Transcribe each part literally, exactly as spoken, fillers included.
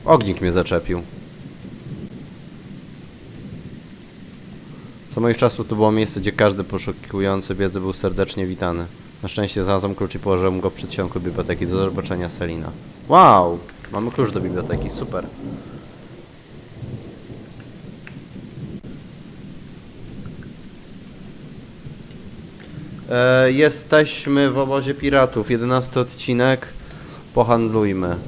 Ognik mnie zaczepił. Za moich czasów to było miejsce, gdzie każdy poszukujący wiedzy był serdecznie witany. Na szczęście znalazłem klucz i położyłem go w przedsionku biblioteki. Do zobaczenia, Selina. Wow! Mamy klucz do biblioteki, super. E, jesteśmy w obozie piratów. jedenasty odcinek. Pohandlujmy.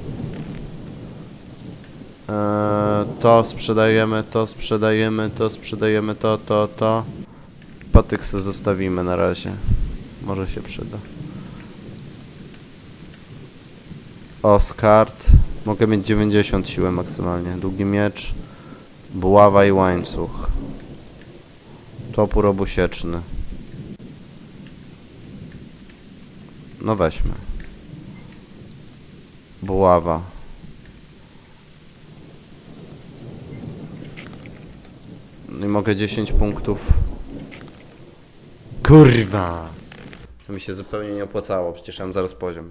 E, to sprzedajemy, to sprzedajemy, to sprzedajemy, to, to, to. Patyk sobie zostawimy na razie. Może się przyda. Oskard. Mogę mieć dziewięćdziesiąt siły maksymalnie. Długi miecz. Buława i łańcuch. Topór obusieczny. No weźmy. Buława. No i mogę dziesięć punktów. Kurwa! To mi się zupełnie nie opłacało, przecież mam zaraz poziom.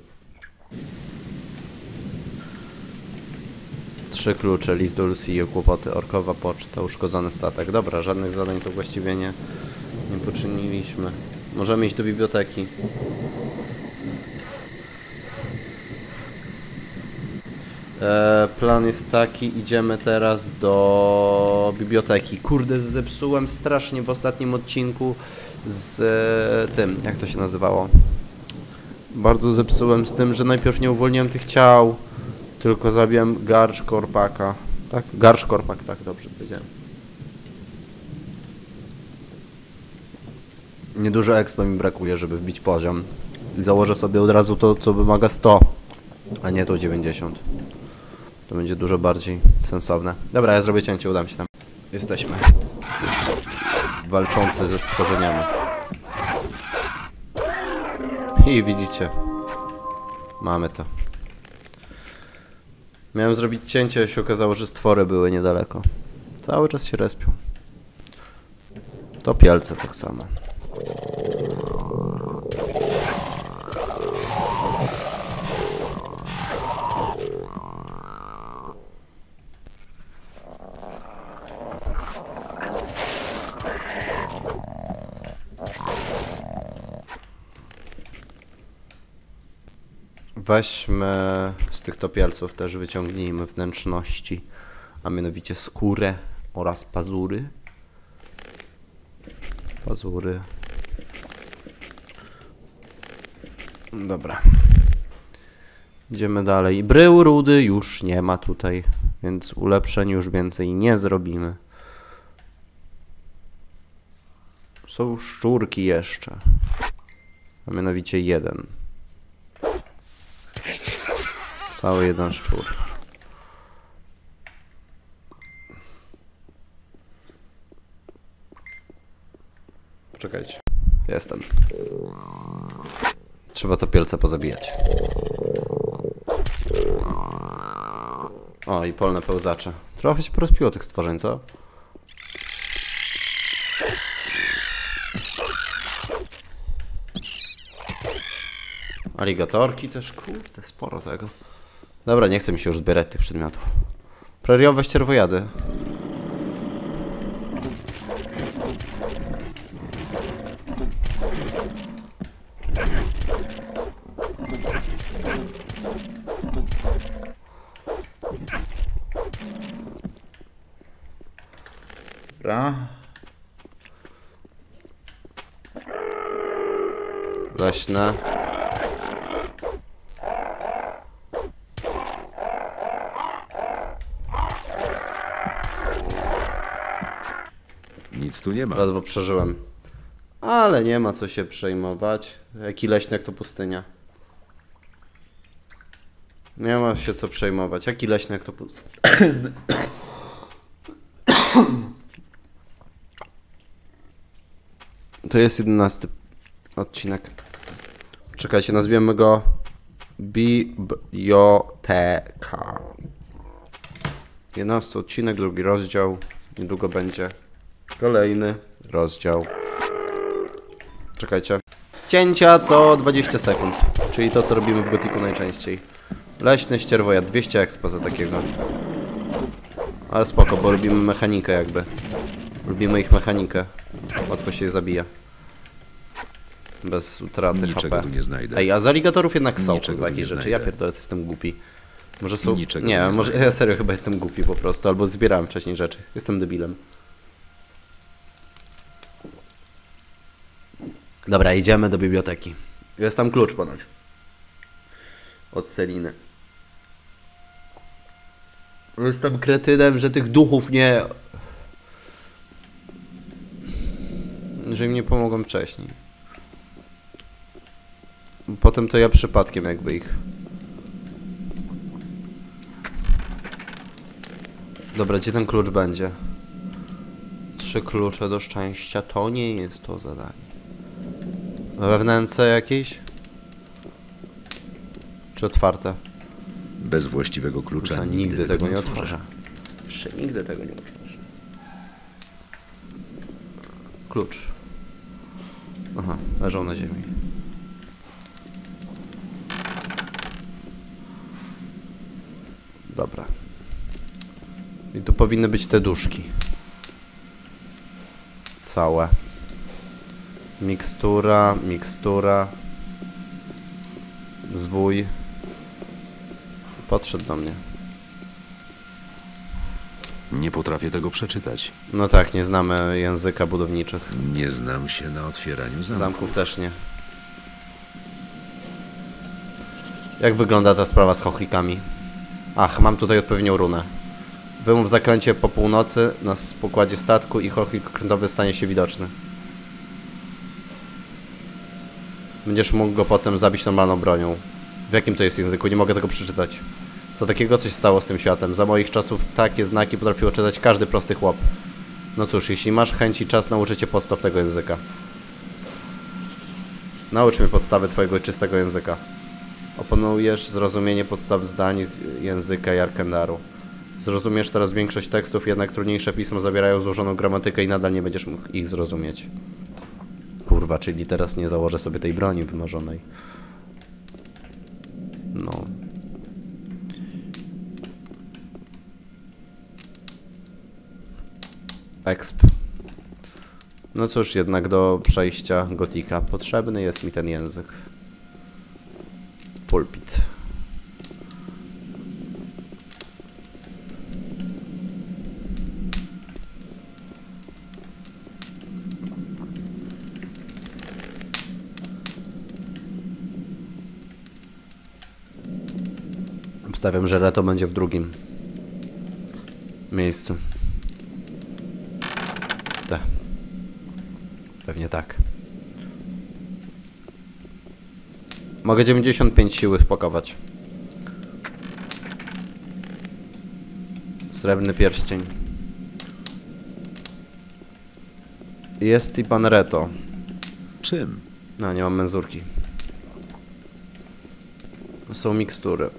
Trzy klucze, list do Lucy, kłopoty, orkowa poczta, uszkodzony statek. Dobra, żadnych zadań to właściwie nie, nie poczyniliśmy. Możemy iść do biblioteki. E, plan jest taki, idziemy teraz do biblioteki. Kurde, zepsułem strasznie w ostatnim odcinku z e, tym, jak to się nazywało. Bardzo zepsułem z tym, że najpierw nie uwolniłem tych ciał, tylko zabiłem Garszkorpaka. Tak? Garszkorpak, tak, dobrze powiedziałem. Niedużo expa mi brakuje, żeby wbić poziom. I założę sobie od razu to, co wymaga sto, a nie to dziewięćdziesiąt. To będzie dużo bardziej sensowne. Dobra, ja zrobię cięcie, udam się tam. Jesteśmy. Walczący ze stworzeniami. I widzicie. Mamy to. Miałem zrobić cięcie, a się okazało, że stwory były niedaleko. Cały czas się respią. To pielce tak samo. Weźmy z tych topielców też wyciągnijmy wnętrzności, a mianowicie skórę oraz pazury. Pazury. Dobra. Idziemy dalej. Brył rudy już nie ma tutaj, więc ulepszeń już więcej nie zrobimy. Są szczurki jeszcze, a mianowicie jeden. Cały jeden szczur. Poczekajcie. Jestem. Trzeba topielce pozabijać. O, i polne pełzacze. Trochę się porozpiło tych stworzeń, co? Aligatorki też, kurde, sporo tego. Dobra, nie chcę mi się już zbierać tych przedmiotów. Preriowe ścierwojady. Dobra. Leśne. Nic tu nie ma. Ledwo przeżyłem. Ale nie ma co się przejmować. Jaki leśniak to pustynia. Nie ma się co przejmować. Jaki leśniak to pustynia. To jest jedenasty odcinek. Czekajcie, nazwiemy go Biblioteka. jedenasty odcinek, drugi rozdział. Niedługo będzie kolejny rozdział. Czekajcie. Cięcia co dwadzieścia sekund. Czyli to, co robimy w Gothicu najczęściej. Leśny ścierwojad, dwieście expo za takiego. Ale spoko, bo lubimy mechanikę jakby. Lubimy ich mechanikę. Łatwo się je zabija. Bez utraty Niczego H P. tu nie znajdę. Ej, a z aligatorów jednak są Niczego chyba tu nie jakieś rzeczy. znajdę. Ja pierdolę, to jestem głupi. Może są... Niczego nie, tu nie może znajdę. ja serio chyba jestem głupi po prostu. Albo zbierałem wcześniej rzeczy. Jestem debilem. Dobra, idziemy do biblioteki. Jest tam klucz ponoć. Od Seliny. Jestem kretynem, że tych duchów nie... Że im nie pomogłem wcześniej. Potem to ja przypadkiem jakby ich... Dobra, gdzie ten klucz będzie? Trzy klucze do szczęścia. To nie jest to zadanie. We wnęce jakieś? Czy otwarte? Bez właściwego klucza Klucza nigdy, nigdy tego nie otworzę. otworzę. Jeszcze nigdy tego nie otworzę. Klucz. Aha, leżał na ziemi. Dobra. I tu powinny być te duszki. Całe. Mikstura, mikstura. Zwój. Podszedł do mnie. Nie potrafię tego przeczytać. No tak, nie znamy języka budowniczych. Nie znam się na otwieraniu zamków. Zamków też nie. Jak wygląda ta sprawa z chochlikami? Ach, mam tutaj odpowiednią runę. Wymów zaklęcie po północy na pokładzie statku i chochlik okrętowy stanie się widoczny. Będziesz mógł go potem zabić normalną bronią. W jakim to jest języku? Nie mogę tego przeczytać. Co takiego? Coś stało z tym światem. Za moich czasów takie znaki potrafiło czytać każdy prosty chłop. No cóż, jeśli masz chęć i czas, nauczę cię podstaw tego języka. Naucz mnie podstawy twojego czystego języka. Opanujesz zrozumienie podstaw zdań z języka Jarkendaru. Zrozumiesz teraz większość tekstów, jednak trudniejsze pisma zawierają złożoną gramatykę i nadal nie będziesz mógł ich zrozumieć. Kurwa, czyli teraz nie założę sobie tej broni wymarzonej. No. Exp. No cóż, jednak do przejścia Gotika potrzebny jest mi ten język. Pulpit. Obstawiam, że Reto będzie w drugim miejscu. Tak. Pewnie tak. Mogę dziewięćdziesiąt pięć siły wpakować. Srebrny pierścień. Jest i pan Reto. Czym? No, nie mam menzurki. Są mikstury.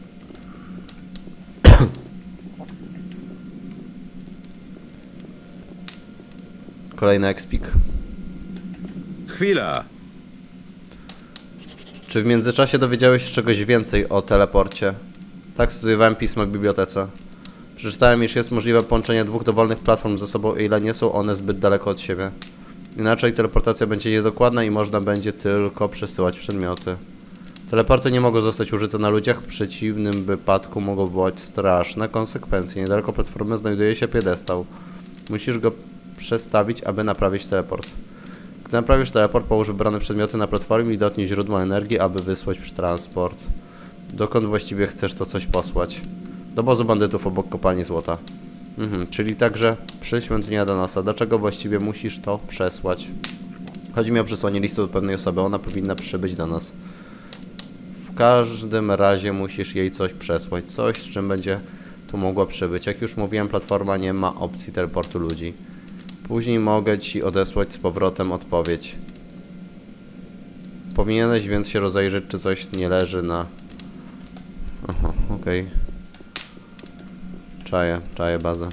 Kolejny expik. Chwila! Czy w międzyczasie dowiedziałeś się czegoś więcej o teleporcie? Tak, studiowałem pismo w bibliotece. Przeczytałem, iż jest możliwe połączenie dwóch dowolnych platform ze sobą, o ile nie są one zbyt daleko od siebie. Inaczej teleportacja będzie niedokładna i można będzie tylko przesyłać przedmioty. Teleporty nie mogą zostać użyte na ludziach, w przeciwnym wypadku mogą wywołać straszne konsekwencje. Niedaleko platformy znajduje się piedestał. Musisz go przestawić, aby naprawić teleport. Gdy naprawisz teleport, połóż wybrane przedmioty na platformie i dotknij źródła energii, aby wysłać transport. Dokąd właściwie chcesz to coś posłać? Do obozu bandytów obok kopalni złota. Mhm, czyli także przy świątyni Adanosa. Dlaczego właściwie musisz to przesłać? Chodzi mi o przesłanie listu do pewnej osoby, ona powinna przybyć do nas. W każdym razie musisz jej coś przesłać, coś z czym będzie tu mogła przybyć. Jak już mówiłem, platforma nie ma opcji teleportu ludzi. Później mogę ci odesłać z powrotem odpowiedź. Powinieneś więc się rozejrzeć, czy coś nie leży na... Aha, okej. Okay. Czaję, czaję bazę.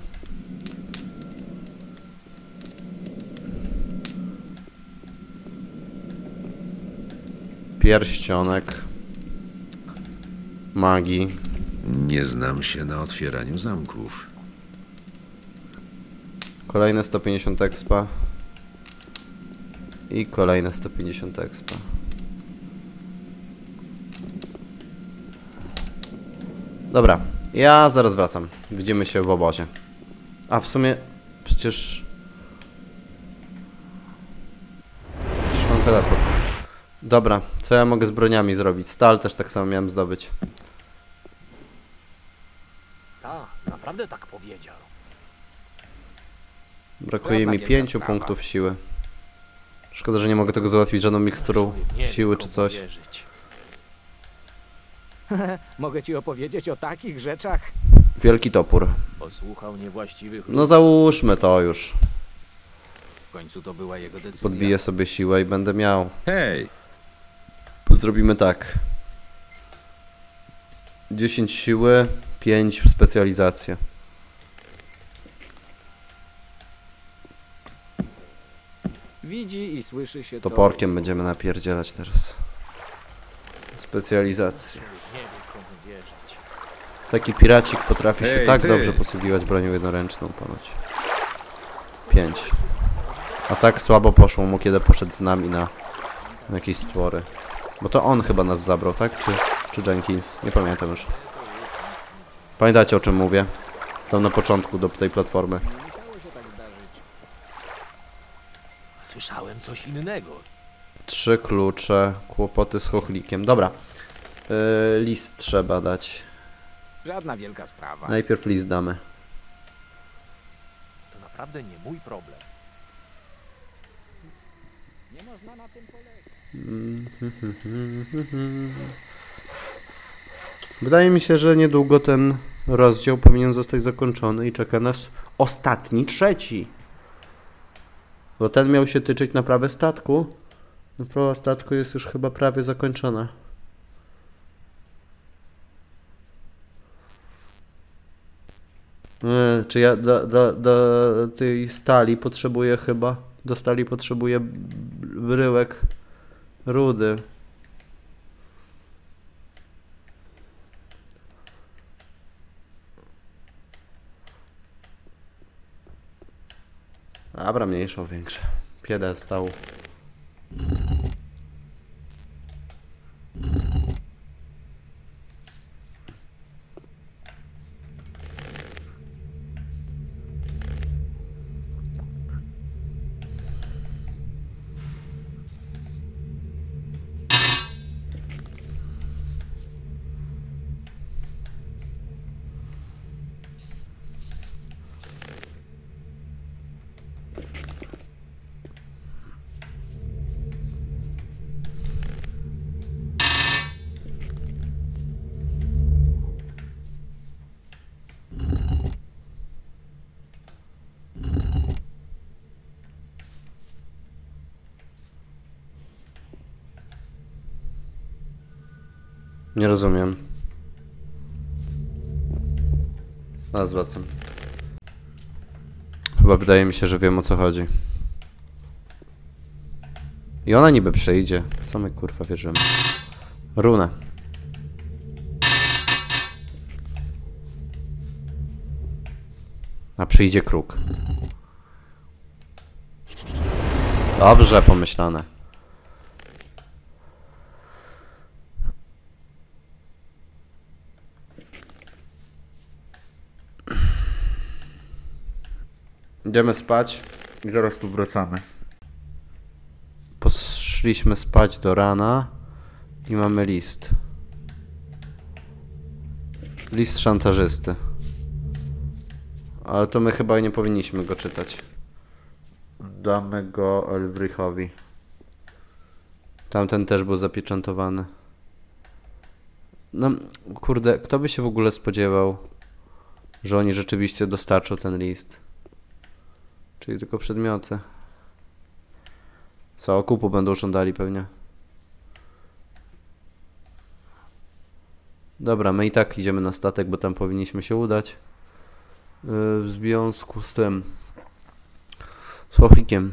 Pierścionek magii. Nie znam się na otwieraniu zamków. Kolejne sto pięćdziesiąt expa. I kolejne sto pięćdziesiąt expa. Dobra, ja zaraz wracam. Widzimy się w obozie. A w sumie przecież... Przecież mam teleport. Dobra, co ja mogę z broniami zrobić? Stal też tak samo miałem zdobyć. Tak, naprawdę tak powiedział. Brakuje Żadna mi wielka pięciu sprawa. punktów siły. Szkoda, że nie mogę tego załatwić żadną miksturą Człowiek nie wie, siły czy komu coś. wierzyć. Mogę ci opowiedzieć o takich rzeczach? Wielki topór. Posłuchał niewłaściwych No ludzi. załóżmy to już. W końcu to była jego decyzja. Podbiję sobie siłę i będę miał. Hej! Zrobimy tak. dziesięć siły, pięć specjalizację. Widzi i słyszy się to. Toporkiem będziemy napierdzielać teraz. Specjalizacja. Człowiek nie wie, komu wierzyć. Taki piracik potrafi się Hej, tak ty! dobrze posługiwać bronią jednoręczną ponoć. pięć. A tak słabo poszło mu, kiedy poszedł z nami na, na jakieś stwory. Bo to on chyba nas zabrał, tak? Czy, czy Jenkins? Nie pamiętam już. Pamiętacie, o czym mówię? Tam na początku do tej platformy. Słyszałem coś innego. Trzy klucze, kłopoty z chochlikiem. Dobra. Yy, list trzeba dać. Żadna wielka sprawa. Najpierw list damy. To naprawdę nie mój problem. Nie można na tym polegać. Wydaje mi się, że niedługo ten rozdział powinien zostać zakończony i czeka nas ostatni, trzeci. Bo ten miał się tyczyć naprawy statku. Naprawa statku jest już chyba prawie zakończona. Yy, czy ja do, do, do tej stali potrzebuję chyba... Do stali potrzebuję bryłek rudy. Dobra, mniejszą, większe. Piedestał. Nie rozumiem. A, zwracam. Chyba wydaje mi się, że wiem, o co chodzi. I ona niby przyjdzie. Co my kurwa wierzymy? Runa. A przyjdzie kruk. Dobrze pomyślane. Idziemy spać i zaraz tu wracamy. Poszliśmy spać do rana i mamy list. List szantażysty. Ale to my chyba nie powinniśmy go czytać. Damy go Elbrichowi. Tamten też był zapieczętowany. No, kurde, kto by się w ogóle spodziewał, że oni rzeczywiście dostarczą ten list? Czyli tylko przedmioty. Co, okupu będą żądali pewnie. Dobra, my i tak idziemy na statek, bo tam powinniśmy się udać. Yy, w związku z tym. Z chochlikiem.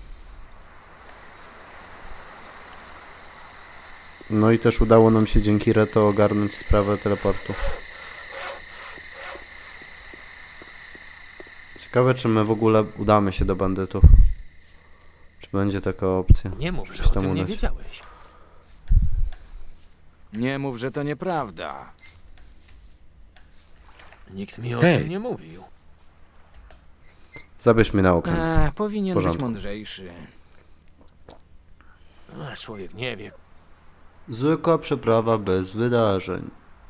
No i też udało nam się dzięki Reto ogarnąć sprawę teleportu. Ciekawe, czy my w ogóle udamy się do bandytów. Czy będzie taka opcja? Nie mów, że Coś o tam tym nie udać. wiedziałeś. Nie mów, że to nieprawda. Nikt mi o Hej. tym nie mówił. Zabierz mnie na okręt. Eee, powinien być porządku. mądrzejszy. A, człowiek nie wie. Zwykła przeprawa bez wydarzeń.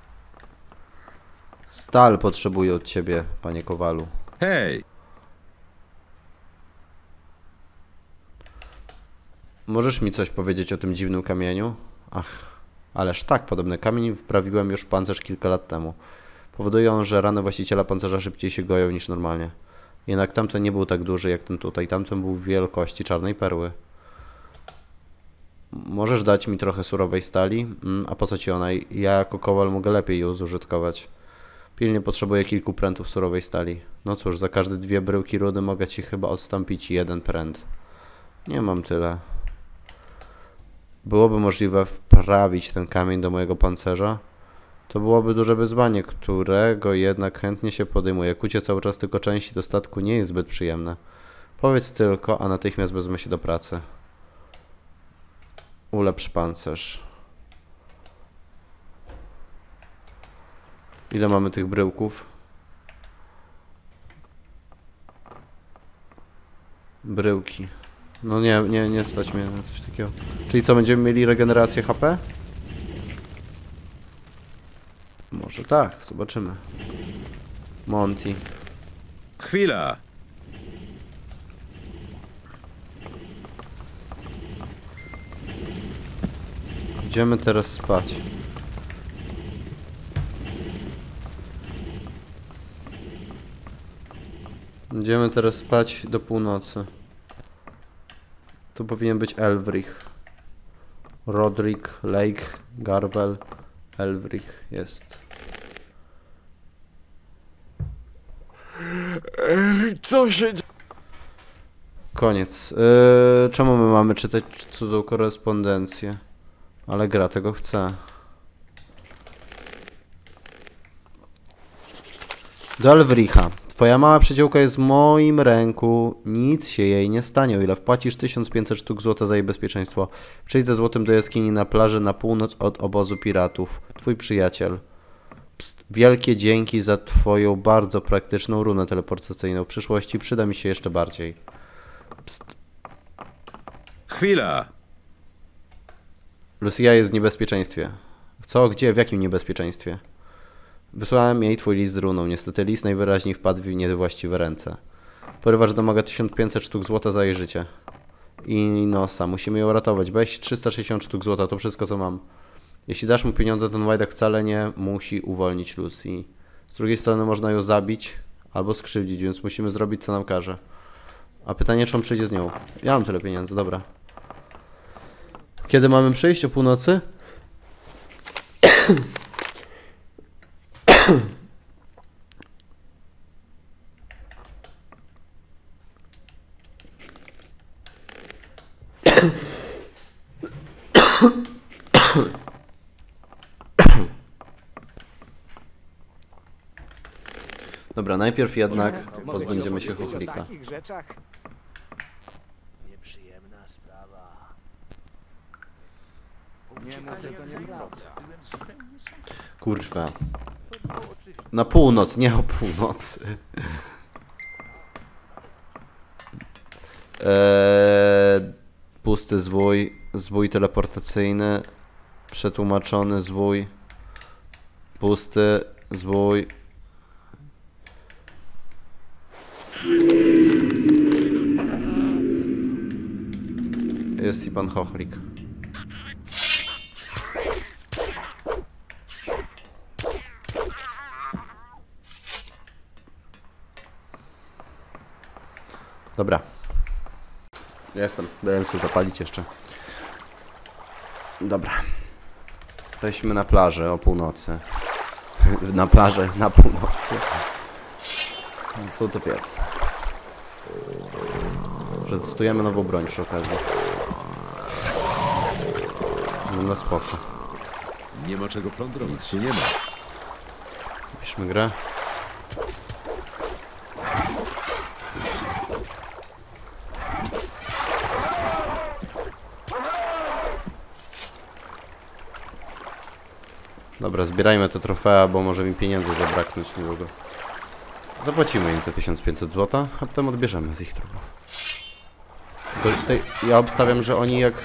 Stal potrzebuje od ciebie, panie Kowalu. Hej! Możesz mi coś powiedzieć o tym dziwnym kamieniu? Ach, ależ tak, podobny kamień wprawiłem już w pancerz kilka lat temu. Powoduje on, że rany właściciela pancerza szybciej się goją niż normalnie. Jednak tamten nie był tak duży jak ten tutaj. Tamten był wielkości czarnej perły. Możesz dać mi trochę surowej stali? Mm, a po co ci ona? Ja jako kowal mogę lepiej ją zużytkować. Pilnie potrzebuję kilku prętów surowej stali. No cóż, za każde dwie bryłki rudy mogę ci chyba odstąpić jeden pręt. Nie mam tyle. Byłoby możliwe wprawić ten kamień do mojego pancerza? To byłoby duże wyzwanie, którego jednak chętnie się podejmuje. Kucie cały czas tylko części do statku nie jest zbyt przyjemne. Powiedz tylko, a natychmiast wezmę się do pracy. Ulepsz pancerz. Ile mamy tych bryłków? Bryłki. No nie, nie, nie stać mnie na coś takiego. Czyli co, będziemy mieli regenerację H P? Może tak, zobaczymy. Monty. Chwila! Idziemy teraz spać. Idziemy teraz spać do północy. To powinien być Elvrich. Rodrik, Lake, Garvel, Elvrich jest. Co się dzieje? Koniec. Yy, czemu my mamy czytać cudzą korespondencję? Ale gra tego chce. Do Elvricha. Twoja mała przyjaciółka jest w moim ręku. Nic się jej nie stanie, o ile wpłacisz tysiąc pięćset sztuk złota za jej bezpieczeństwo. Przyjdź ze złotem do jaskini na plaży na północ od obozu piratów. Twój przyjaciel. Psst, wielkie dzięki za twoją bardzo praktyczną runę teleportacyjną. W przyszłości przyda mi się jeszcze bardziej. Psst. Chwila! Lucia jest w niebezpieczeństwie. Co? Gdzie? W jakim niebezpieczeństwie? Wysłałem jej twój list z runą. Niestety list najwyraźniej wpadł w niewłaściwe ręce. Porywacz domaga tysiąc pięćset sztuk złota za jej życie. I nosa. Musimy ją ratować. Weź trzysta sześćdziesiąt sztuk złota. To wszystko, co mam. Jeśli dasz mu pieniądze, ten łajdak wcale nie musi uwolnić Lucy. Z drugiej strony można ją zabić albo skrzywdzić, więc musimy zrobić, co nam każe. A pytanie, czy on przyjdzie z nią? Ja mam tyle pieniędzy, dobra. Kiedy mamy przyjść? O północy? Dobra, najpierw jednak pozbędziemy się Powiedzieć o chochlika. takich rzeczach? Nieprzyjemna sprawa. Nie mów, że to nieprawda. Kurwa. Na północ, nie o północy. Eee, pusty zwój, zwój teleportacyjny, przetłumaczony zwój, pusty zwój. Jest i pan chochlik. Dobra. Jestem. Byłem sobie zapalić jeszcze. Dobra. Jesteśmy na plaży o północy. Na plaży na północy. Są to pierwsze. Przetestujemy nową broń przy okazji. No spoko. Nie ma czego plądrować. Nic się nie ma. Piszmy grę. Dobra, zbierajmy te trofea, bo może mi pieniędzy zabraknąć niedługo. Zapłacimy im te tysiąc pięćset złota, a potem odbierzemy z ich trupów. Tylko tej, ja obstawiam, że oni jak...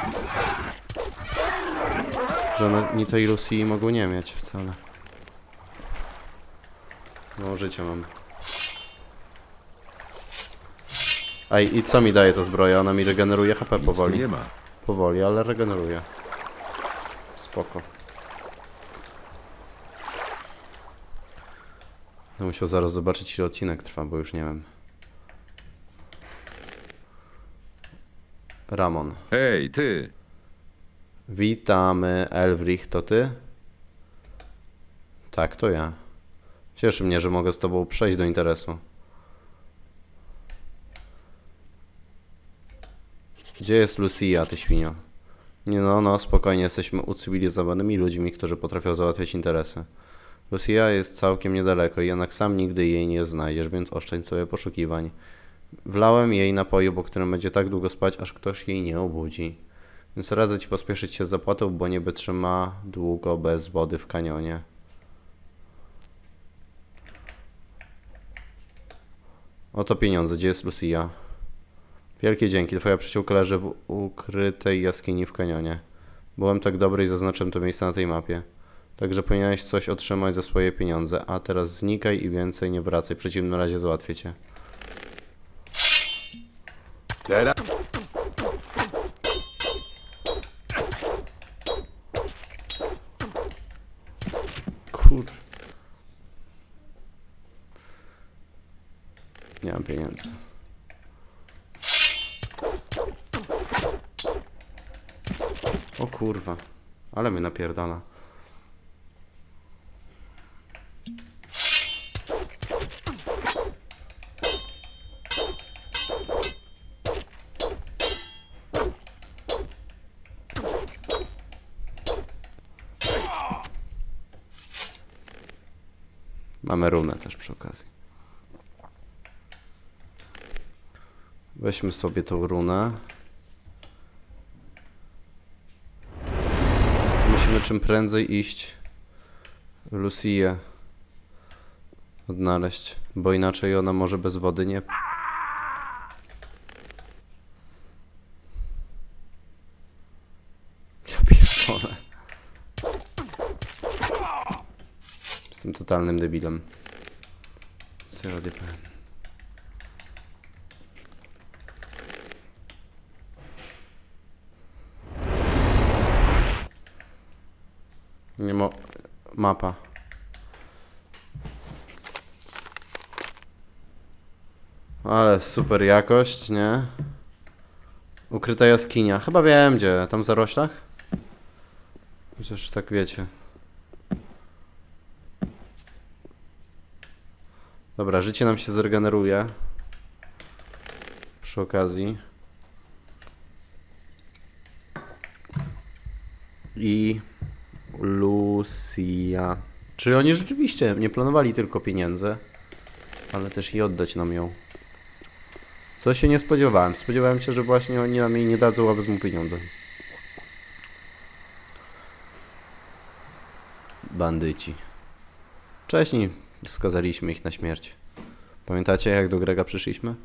Że oni tej Lucy mogą nie mieć wcale. No, życie mam. Ej, i co mi daje ta zbroja? Ona mi regeneruje H P Nic tu powoli. nie ma. Powoli, ale regeneruje. Spoko. No musiał zaraz zobaczyć, ile odcinek trwa, bo już nie wiem. Ramon. Hej, ty! Witamy, Elfrich, to ty? Tak, to ja. Cieszy mnie, że mogę z tobą przejść do interesu. Gdzie jest Lucia, ty świnio? Nie no, no, spokojnie, jesteśmy ucywilizowanymi ludźmi, którzy potrafią załatwiać interesy. Lucia jest całkiem niedaleko, jednak sam nigdy jej nie znajdziesz, więc oszczędź sobie poszukiwań. Wlałem jej napoju, po którym będzie tak długo spać, aż ktoś jej nie obudzi. Więc radzę ci pospieszyć się z zapłatą, bo nie wytrzyma długo bez wody w kanionie. Oto pieniądze, gdzie jest Lucia? Wielkie dzięki, twoja przyjaciółka leży w ukrytej jaskini w kanionie. Byłem tak dobry i zaznaczyłem to miejsce na tej mapie. Także powinieneś coś otrzymać za swoje pieniądze, a teraz znikaj i więcej nie wracaj, w przeciwnym razie załatwię cię. Teraz... Kur... Nie mam pieniędzy. O kurwa, ale mnie napierdala. Mamy runę też przy okazji. Weźmy sobie tą runę. Musimy czym prędzej iść Lucię odnaleźć, bo inaczej ona może bez wody nie... Ja pierdolę. Jestem totalnym debilem. Zero D P. Nie mo... Mapa. Ale super jakość, nie? Ukryta jaskinia. Chyba wiem gdzie. Tam w zaroślach? Chociaż tak wiecie. Dobra, życie nam się zregeneruje. Przy okazji. I... Lucia. Czyli oni rzeczywiście nie planowali tylko pieniędzy, ale też i oddać nam ją. Co się nie spodziewałem. Spodziewałem się, że właśnie oni nam jej nie dadzą, a wezmą pieniądze. Bandyci. Wcześniej skazaliśmy ich na śmierć. Pamiętacie, jak do Grega przyszliśmy?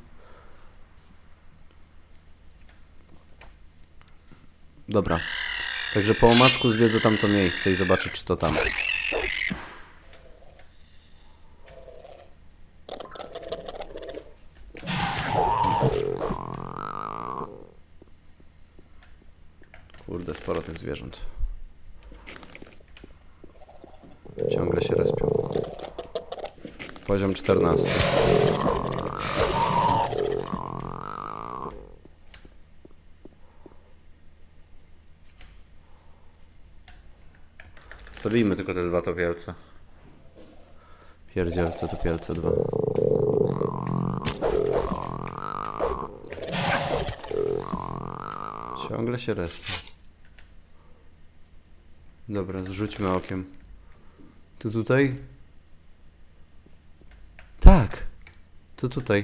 Dobra. Także po omacku zwiedzę tamto miejsce i zobaczę, czy to tam. Kurde, sporo tych zwierząt. Ciągle się respią. Poziom czternasty. Zabijmy tylko te dwa topielce. Pierdzielce, topielce dwa. Ciągle się respią. Dobra, zrzućmy okiem. Tu tutaj? Tak! Tu tutaj.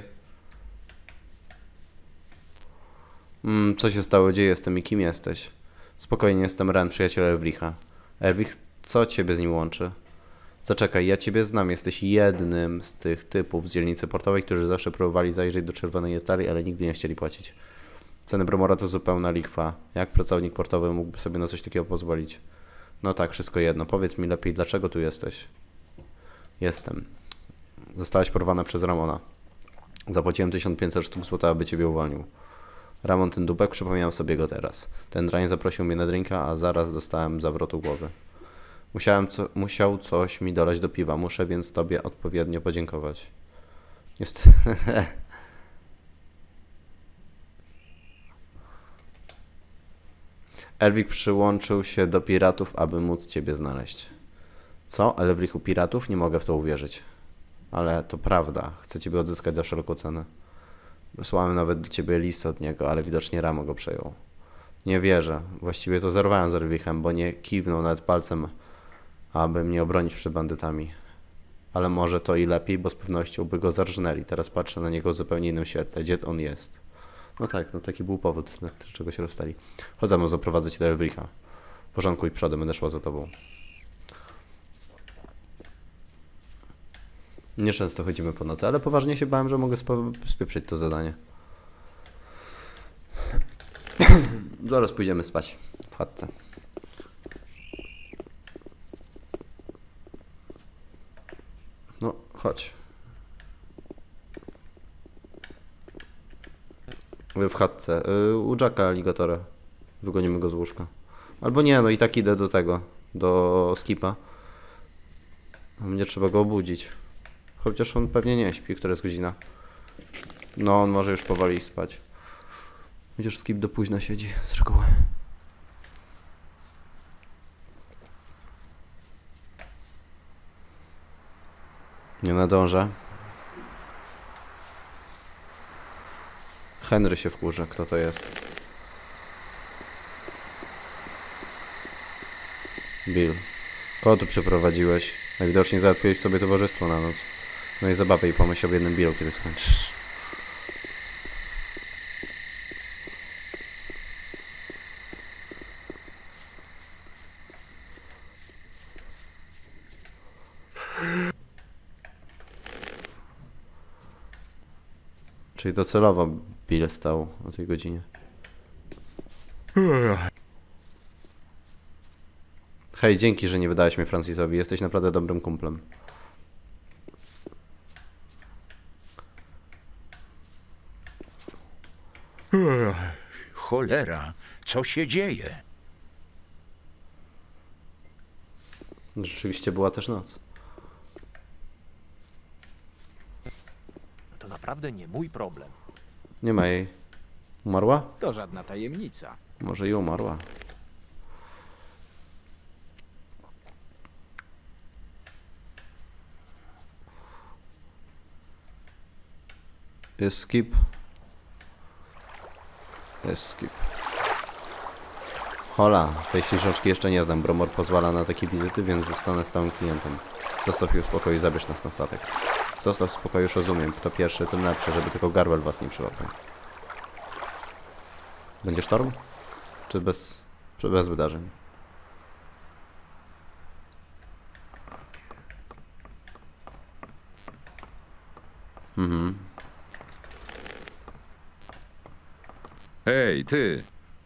Mm, co się stało? Gdzie jestem i kim jesteś? Spokojnie, jestem Ren, przyjaciel Elfricha. Elfrich, Co ciebie z nim łączy? Zaczekaj, ja ciebie znam. Jesteś jednym z tych typów z dzielnicy portowej, którzy zawsze próbowali zajrzeć do czerwonej etalii, ale nigdy nie chcieli płacić. Ceny bromora to zupełna lichwa. Jak pracownik portowy mógłby sobie na coś takiego pozwolić? No tak, wszystko jedno. Powiedz mi lepiej, dlaczego tu jesteś? Jestem. Zostałaś porwana przez Ramona. Zapłaciłem tysiąc pięćset sztuk złota, aby ciebie uwolnił. Ramon ten dupek, przypomniałem sobie go teraz. Ten drań zaprosił mnie na drinka, a zaraz dostałem zawrotu głowy. Musiałem co, musiał coś mi dolać do piwa. Muszę więc tobie odpowiednio podziękować. Jest. Elwik przyłączył się do piratów, aby móc ciebie znaleźć. Co? Elwik u piratów? Nie mogę w to uwierzyć. Ale to prawda. Chcę ciebie odzyskać za wszelką cenę. Wysłałem nawet do ciebie list od niego, ale widocznie Ramo go przejął. Nie wierzę. Właściwie to zerwałem z Elwichem, bo nie kiwnął nawet palcem, aby mnie obronić przed bandytami. Ale może to i lepiej, bo z pewnością by go zarżnęli. Teraz patrzę na niego w zupełnie innym świetle. Gdzie on jest? No tak, no taki był powód, dla czego się rozstali. Chodź za mną, zaprowadzę cię do Elwicha. W porządku i przodem, będę szła za tobą. Nieczęsto chodzimy po nocy, ale poważnie się bałem, że mogę spieprzyć to zadanie. Zaraz pójdziemy spać w chatce. No, chodź. W chatce. Yy, u Jacka aligatora. Wygonimy go z łóżka. Albo nie, no i tak idę do tego. Do skipa. Mnie trzeba go obudzić. Chociaż on pewnie nie śpi. Która jest godzina? No, on może już powoli spać. Chociaż skip do późna siedzi z reguły. Nie nadąża. Henry się wkurzy. Kto to jest? Bill. Kogo tu przeprowadziłeś? Najwidoczniej załatwiłeś sobie towarzystwo na noc. No i zabawę i pomyśl o jednym Billu, kiedy skończysz. Czyli docelowo Bill stał o tej godzinie. Hej, dzięki, że nie wydałeś mnie Francisowi. Jesteś naprawdę dobrym kumplem. Cholera, co się dzieje? Rzeczywiście była też noc. To naprawdę nie mój problem. Nie ma jej. Umarła? To żadna tajemnica. Może i umarła. Jest skip. Jest skip. Hola, tej ścieżeczki jeszcze nie znam. Bromor pozwala na takie wizyty, więc zostanę stałym klientem. Zostaw ją w spokoju i zabierz nas na statek. Zostaw w spokoju, już rozumiem. Kto pierwszy, tym lepszy, żeby tylko Garwel was nie przyłapał. Będzie sztorm? Czy bez, czy bez wydarzeń? Mhm. Hej, ty!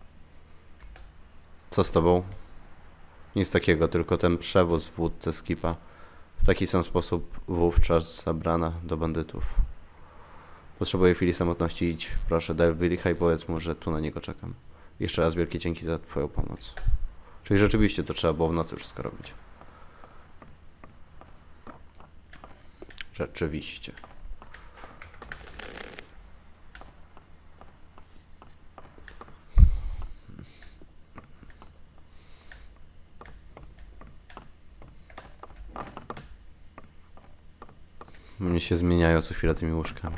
Co z tobą? Nic takiego, tylko ten przewóz w wódce skipa. W taki sam sposób wówczas zabrana do bandytów. Potrzebuję chwili samotności. Idź, proszę, daj Willicha i powiedz mu, że tu na niego czekam. Jeszcze raz wielkie dzięki za twoją pomoc. Czyli rzeczywiście to trzeba było w nocy wszystko robić. Rzeczywiście. Mnie się zmieniają co chwilę tymi łóżkami.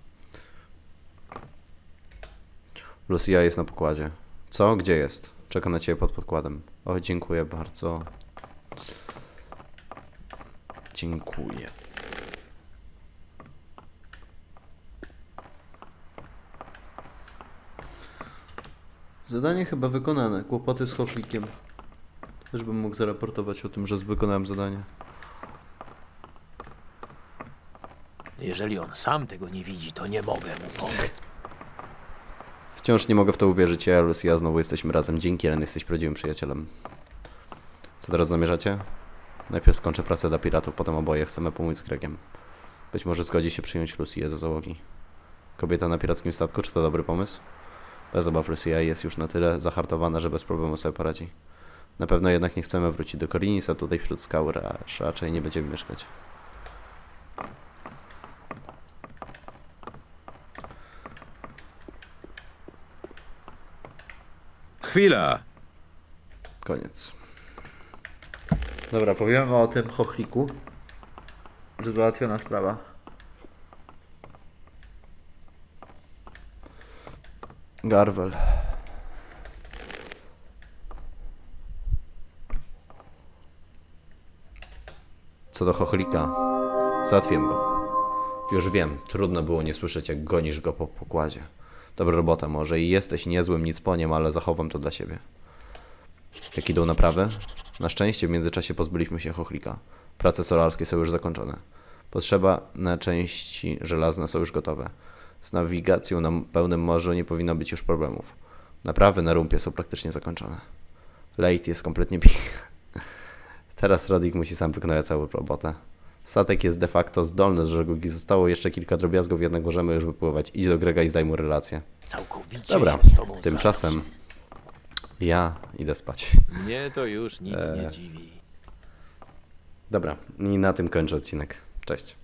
Lucia jest na pokładzie. Co? Gdzie jest? Czeka na ciebie pod podkładem. O, dziękuję bardzo. Dziękuję. Zadanie chyba wykonane. Kłopoty z choklikiem. Żebym mógł zaraportować o tym, że wykonałem zadanie. Jeżeli on sam tego nie widzi, to nie mogę mu pomóc. Wciąż nie mogę w to uwierzyć. Ja, Lucy, ja znowu jesteśmy razem. Dzięki, Ren, jesteś prawdziwym przyjacielem. Co teraz zamierzacie? Najpierw skończę pracę dla piratów, potem oboje chcemy pomóc z Gregiem. Być może zgodzi się przyjąć Lucy'ę do załogi. Kobieta na pirackim statku, czy to dobry pomysł? Bez obaw, Lucy'a jest już na tyle zahartowana, że bez problemu sobie poradzi. Na pewno jednak nie chcemy wrócić do Korinis, a tutaj wśród skał raczej nie będziemy mieszkać. Chwila! Koniec. Dobra, powiemy o tym chochliku, że załatwiona sprawa. Garwel. Co do chochlika, załatwiłem go. Już wiem, trudno było nie słyszeć, jak gonisz go po pokładzie. Dobra robota, może i jesteś niezłym nicponiem, ale zachowam to dla siebie. Jak idą naprawy? Na szczęście w międzyczasie pozbyliśmy się chochlika. Prace solarskie są już zakończone. Potrzebne części żelazne są już gotowe. Z nawigacją na pełnym morzu nie powinno być już problemów. Naprawy na rumpie są praktycznie zakończone. Late jest kompletnie pi... Teraz Rodrik musi sam wykonać całą robotę. Statek jest de facto zdolny z żeglugi. Zostało jeszcze kilka drobiazgów, jednak możemy już wypływać. Idź do Grega i zdaj mu relację. Całkowicie Dobra, się z tobą tymczasem zgadzam. ja idę spać. Mnie to już nic nie Eee. dziwi. Dobra, i na tym kończę odcinek. Cześć.